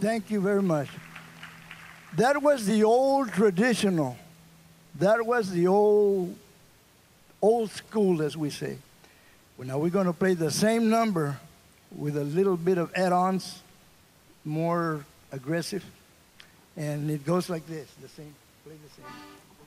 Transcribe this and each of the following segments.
Thank you very much. That was the old traditional. That was the old school, as we say. Well, now we're going to play the same number with a little bit of add-ons, more aggressive. And it goes like this, the same, play the same.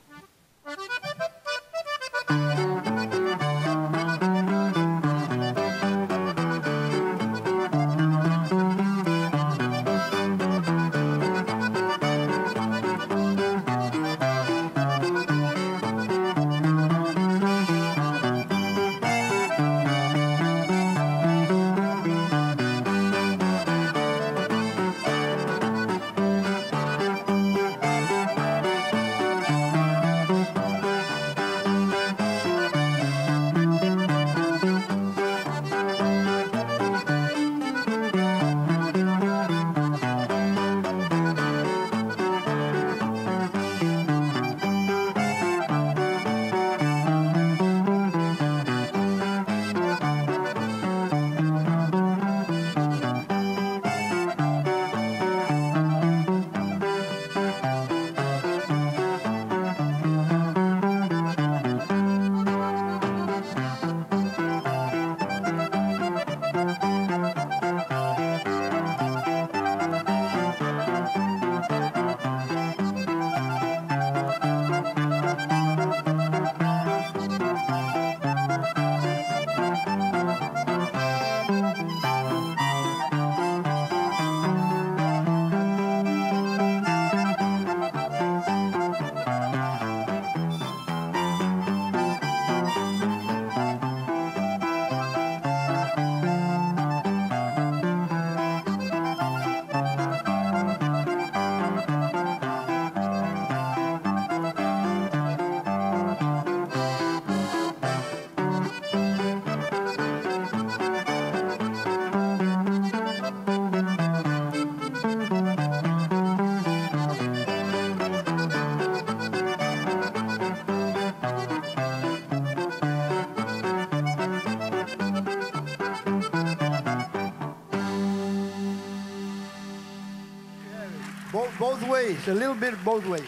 Both ways, a little bit both ways.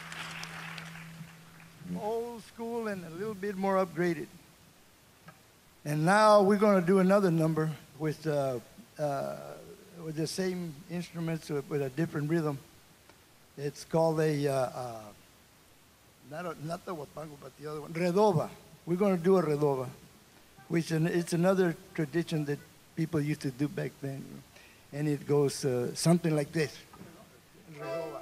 Old school and a little bit more upgraded. And now we're going to do another number with the same instruments with a different rhythm. It's called not the huapango, but the other one, redoba. We're going to do a redoba, which it's another tradition that people used to do back then. And it goes something like this. Redoba.